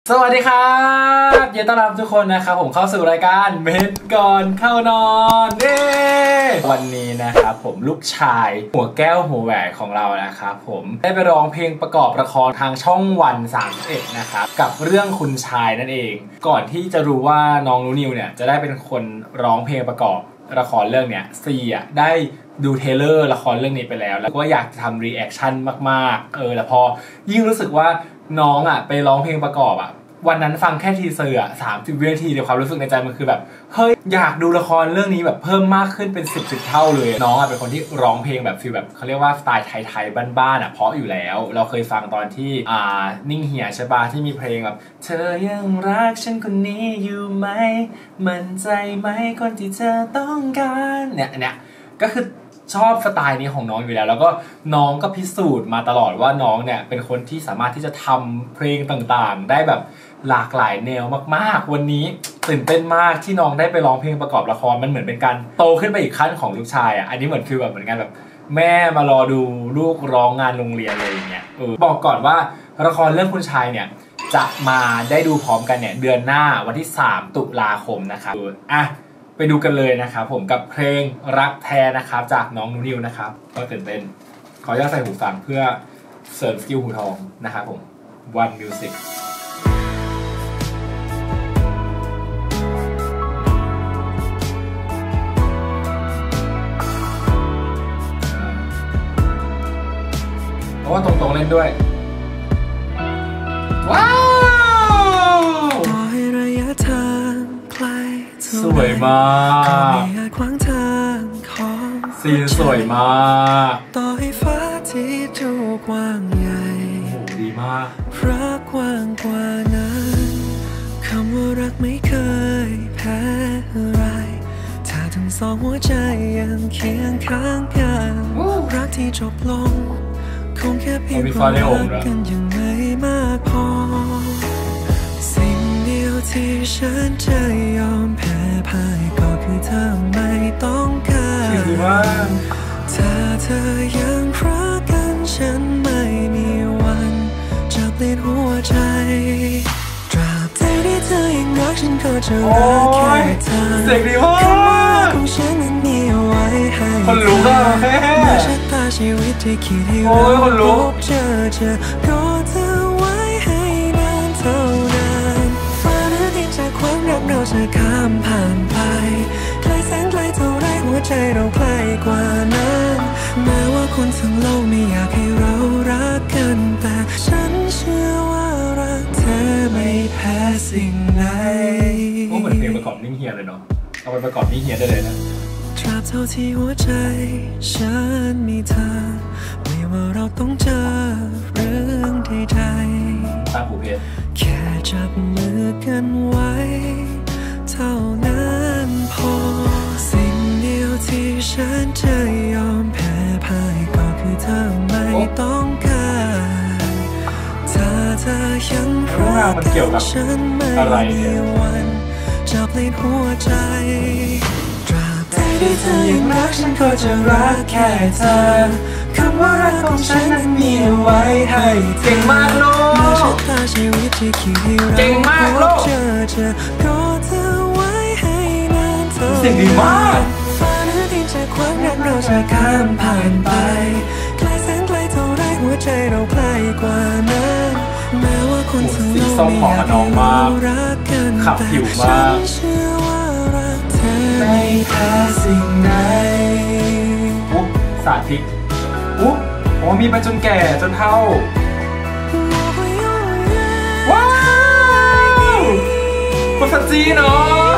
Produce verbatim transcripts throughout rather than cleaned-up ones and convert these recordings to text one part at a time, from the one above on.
สวัสดีครับยินดีต้อนรับทุกคนนะครับผมเข้าสู่รายการเม็ดก่อนเข้านอนเย้วันนี้นะครับผมลูกชายหัวแก้วหัวแหวนของเรานะครับผมได้ไปร้องเพลงประกอบละครทางช่องวันสามสิบเอ็ดนะครับกับเรื่องคุณชายนั่นเองก่อนที่จะรู้ว่าน้องนูนิวเนี่ยจะได้เป็นคนร้องเพลงประกอบละครเรื่องเนี้ยซีอ่ะได้ดูเทเลอร์ละครเรื่องนี้ไปแล้วแล้วก็อยากจะทำรีแอคชั่นมากๆเออแล้วพอยิ่งรู้สึกว่าน้องอ่ะไปร้องเพลงประกอบอ่ะวันนั้นฟังแค่ทีเซอร์อ่ะสามสิบวินาทีเดี๋ยวความรู้สึกในใจมันคือแบบเฮ้ยอยากดูละครเรื่องนี้แบบเพิ่มมากขึ้นเป็นสิบสิบเท่าเลยน้องอ่ะเป็นคนที่ร้องเพลงแบบฟีลแบบเขาเรียกว่าสไตล์ไทยๆบ้านๆอ่ะเพราะอยู่แล้วเราเคยฟังตอนที่อ่านิ่งเหี่ยใช่ปะที่มีเพลงแบบเธอยังรักฉันคนนี้อยู่ไหมมั่นใจไหมคนที่เธอต้องการเนี่ยเนี่ยก็คือชอบสไตล์นี้ของน้องอยู่แล้วแล้วก็น้องก็พิสูจน์มาตลอดว่าน้องเนี่ยเป็นคนที่สามารถที่จะทำเพลงต่างๆได้แบบหลากหลายแนวมากๆวันนี้ตื่นเต้นมากที่น้องได้ไปร้องเพลงประกอบละครมันเหมือนเป็นการโตขึ้นไปอีกขั้นของลูกชายอ่ะอันนี้เหมือนคือแบบเหมือนกันแบบแม่มารอดูลูกร้องงานโรงเรียนอะไรอย่างเงี้ยเออบอกก่อนว่าละครเรื่องคุณชายเนี่ยจะมาได้ดูพร้อมกันเนี่ยเดือนหน้าวันที่สามตุลาคมนะครับอ่ะไปดูกันเลยนะครับผมกับเพลงรักแท้นะครับจากน้องนูนิวนะครับก็ตื่นเต้นขออนุญาตใส่หูฟังเพื่อเสริมสกิลหูทองนะครับผม One Musicเพราะว่าตรงๆเล่นด้วยว้าวสวยมากซีนสวยมากต่อให้ฟ้าที่ถูกกว้างใหญ่โอ้โหดีมากรักกว้างกว่านั้นคำว่ารักไม่เคยแพ้อะไรถ้าทั้งสองหัวใจยังเคียงข้างกันรักที่จบลงคงแค่เพียงเพราะรักกันยังไม่มากพอสิ่งเดียวที่ฉันจะยอมแพ้พ่ายก็คือเธอไม่ต้องการถ้าเธอยังรักกันฉันไม่มีวันจะเปลี่ยนหัวใจตราบใดที่เธอยังรักฉันก็จะรักแค่เธอเสียงดีมากคำว่ารักของฉันนั้นมีไว้ให้คนรู้ก็แค่เมื่อชะตาชีวิตที่คิดให้เราพบเจอเจอก็เธอไว้ให้นานเท่านั้นฟ้าหรือดินจากความรักเราจะข้ามผ่านไปไกลแสนไกลเท่าไรหัวใจเราใกล้กว่านั้นแม้ว่าคนทั้งโลกไม่อยากให้เรารักกันแต่ฉันเชื่อว่ารักเธอไม่แพ้สิ่งใดโอ้เหมือนเพลงประกอบนิ่งเฮียเลยเนาะเอาไปประกอบนิ่งเฮียได้เลยนะตราบเท่าที่หัวใจฉันมีเธอไม่ว่าเราต้องเจอเรื่องใดๆตาหูเพชรแค่จับมือกันไว้เท่านั้นพอสิ่งเดียวที่ฉันจะยอมแพ้พ่ายก็คือเธอไม่ต้องการถ้าเธอยังรักกันฉันไม่มีวันจะเปลี่ยนหัวใจตราบใดที่เธอยังรักฉันก็จะรักแค่เธอคำว่ารักของฉันนั้นมีไว้ให้เก่งมากลูกเก่งมากลูกเสียงดีมากฟ้าหรือดินจากความรักเราจะข้ามผ่านไปไกลแสนไกลเท่าไรหัวใจเราใกล้กว่านั้นแม้ว่าคนทั้งโลกไม่อยากให้เรารักกันแต่ฉันเชื่อว่ารักเธอไม่แพ้สิ่งใดอุ๊บสาธิตอุ๊บอ๋อมีไปจนแก่จนเฒ่าว้าวภาษาจีนเนาะ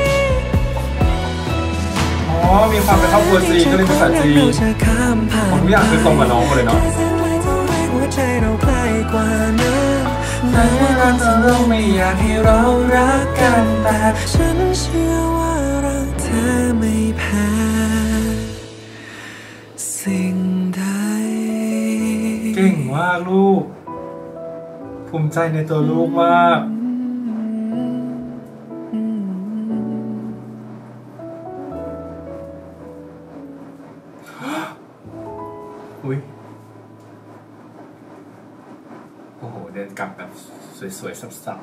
อ๋อมีความเป็นครอบครัวจีนก็เลยภาษาจีนผมทุกอย่างคือตรงกับน้องหมดเลยเนาะแม้ว่าเราจะเราไม่อยากให้เรารักกันแต่ฉันเชื่อว่ารักเธอไม่แพ้สิ่งใดเก่งมากลูกภูมิใจในตัวลูกมากอุ้ยโอ้โหเดินกลับแบบสสวยๆสับ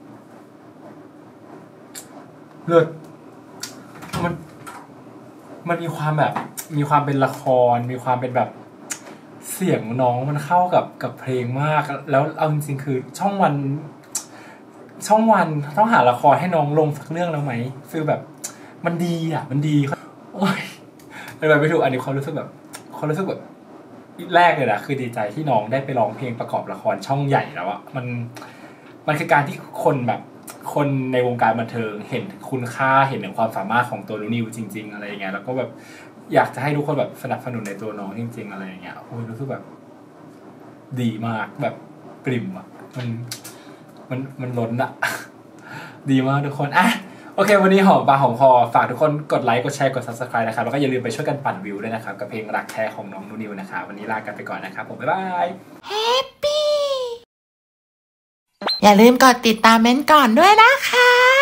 ๆเลือดมันมันมีความแบบมีความเป็นละครมีความเป็นแบบเสียงน้องมันเข้ากับกับเพลงมากแล้วเอาจริงๆคือช่องวันช่องวันต้องหาละครให้น้องลงสักเรื่องแล้วไหมฟีลแบบมันดีอ่ะมันดีโอ้ยอะไรไม่ถูกอันนี้ความรู้สึกแบบความรู้สึกแบบแรกเลยนะคือดีใจที่น้องได้ไปร้องเพลงประกอบละครช่องใหญ่แล้วอะมันมันคือการที่คนแบบคนในวงการบันเทิงเห็นคุณค่าเห็นถึงความสามารถของตัวนิวจริงๆอะไรอย่างเงี้ยแล้วก็แบบอยากจะให้ทุกคนแบบสนับสนุนในตัวน้องจริงๆอะไรอย่างเงี้ยโอ้ยรู้สึกแบบดีมากแบบปริ่มอะมันมันมันล้นอะดีมากทุกคนอ่ะโอเควันนี้หอมปากหอมคอฝากทุกคนกดไลค์กดแชร์กด ซับสไครบ์ นะครับแล้วก็อย่าลืมไปช่วยกันปั่นวิวด้วยนะครับกับเพลงรักแท้ของน้องนิวนะครับวันนี้ลากันไปก่อนนะครับผมบ๊ายบายแฮปปี้อย่าลืมกดติดตามเม้นก่อนด้วยนะคะ